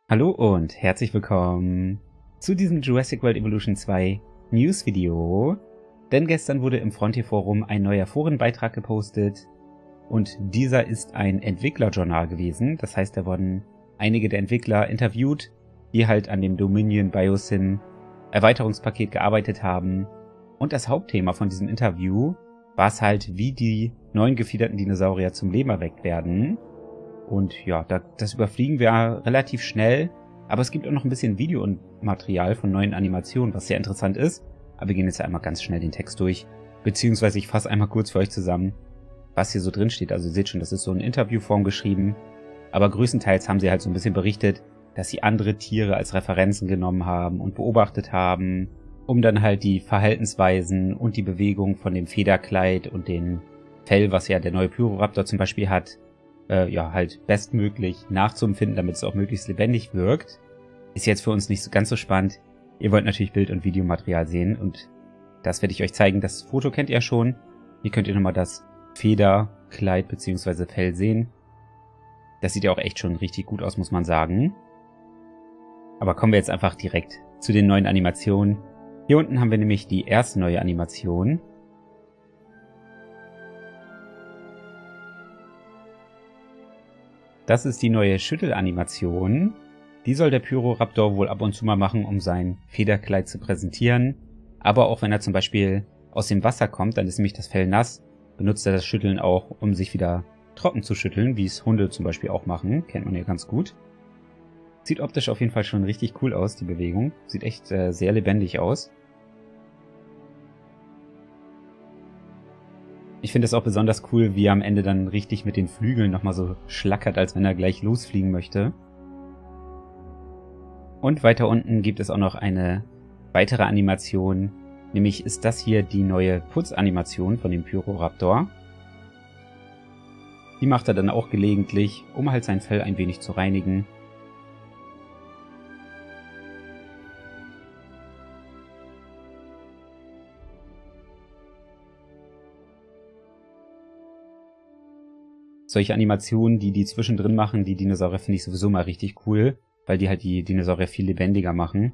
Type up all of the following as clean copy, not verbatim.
Hallo und herzlich willkommen zu diesem Jurassic World Evolution 2 News Video. Denn gestern wurde im Frontier Forum ein neuer Forenbeitrag gepostet und dieser ist ein Entwicklerjournal gewesen. Das heißt, da wurden einige der Entwickler interviewt, die halt an dem Dominion Biosyn Erweiterungspaket gearbeitet haben. Und das Hauptthema von diesem Interview war es halt, wie die neuen gefiederten Dinosaurier zum Leben erweckt werden. Und ja, das überfliegen wir relativ schnell, aber es gibt auch noch ein bisschen Video und Material von neuen Animationen, was sehr interessant ist. Aber wir gehen jetzt einmal ganz schnell den Text durch, beziehungsweise ich fasse einmal kurz für euch zusammen, was hier so drin steht. Also ihr seht schon, das ist so in Interviewform geschrieben, aber größtenteils haben sie halt so ein bisschen berichtet, dass sie andere Tiere als Referenzen genommen haben und beobachtet haben, um dann halt die Verhaltensweisen und die Bewegung von dem Federkleid und dem Fell, was ja der neue Pyroraptor zum Beispiel hat, halt bestmöglich nachzuempfinden, damit es auch möglichst lebendig wirkt. Ist jetzt für uns nicht so ganz so spannend. Ihr wollt natürlich Bild- und Videomaterial sehen und das werde ich euch zeigen. Das Foto kennt ihr schon. Hier könnt ihr nochmal das Federkleid bzw. Fell sehen. Das sieht ja auch echt schon richtig gut aus, muss man sagen. Aber kommen wir jetzt einfach direkt zu den neuen Animationen. Hier unten haben wir nämlich die erste neue Animation. Das ist die neue Schüttelanimation. Die soll der Pyroraptor wohl ab und zu mal machen, um sein Federkleid zu präsentieren. Aber auch wenn er zum Beispiel aus dem Wasser kommt, dann ist nämlich das Fell nass, benutzt er das Schütteln auch, um sich wieder trocken zu schütteln, wie es Hunde zum Beispiel auch machen. Kennt man ja ganz gut. Sieht optisch auf jeden Fall schon richtig cool aus, die Bewegung. Sieht echt sehr lebendig aus. Ich finde es auch besonders cool, wie er am Ende dann richtig mit den Flügeln nochmal so schlackert, als wenn er gleich losfliegen möchte. Und weiter unten gibt es auch noch eine weitere Animation, nämlich ist das hier die neue Putzanimation von dem Pyroraptor. Die macht er dann auch gelegentlich, um halt sein Fell ein wenig zu reinigen. Solche Animationen, die zwischendrin machen, die Dinosaurier, finde ich sowieso mal richtig cool, weil die halt die Dinosaurier viel lebendiger machen.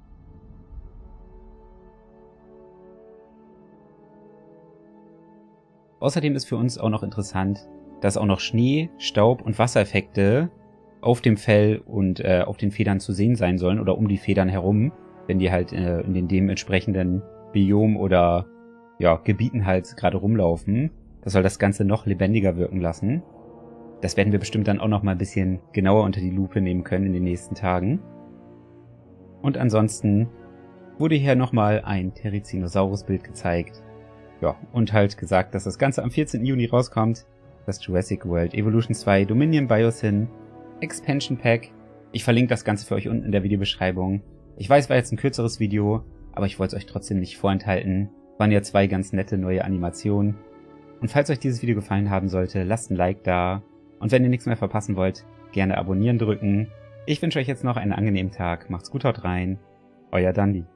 Außerdem ist für uns auch noch interessant, dass auch noch Schnee, Staub und Wassereffekte auf dem Fell und auf den Federn zu sehen sein sollen oder um die Federn herum, wenn die halt in den dementsprechenden Biom oder Gebieten halt gerade rumlaufen. Das soll das Ganze noch lebendiger wirken lassen. Das werden wir bestimmt dann auch noch mal ein bisschen genauer unter die Lupe nehmen können in den nächsten Tagen. Und ansonsten wurde hier nochmal ein Therizinosaurus-Bild gezeigt. Ja, und halt gesagt, dass das Ganze am 14. Juni rauskommt. Das Jurassic World Evolution 2 Dominion Biosyn Expansion Pack. Ich verlinke das Ganze für euch unten in der Videobeschreibung. Ich weiß, war jetzt ein kürzeres Video, aber ich wollte es euch trotzdem nicht vorenthalten. Waren ja zwei ganz nette neue Animationen. Und falls euch dieses Video gefallen haben sollte, lasst ein Like da. Und wenn ihr nichts mehr verpassen wollt, gerne abonnieren drücken. Ich wünsche euch jetzt noch einen angenehmen Tag. Macht's gut, haut rein. Euer Dandi.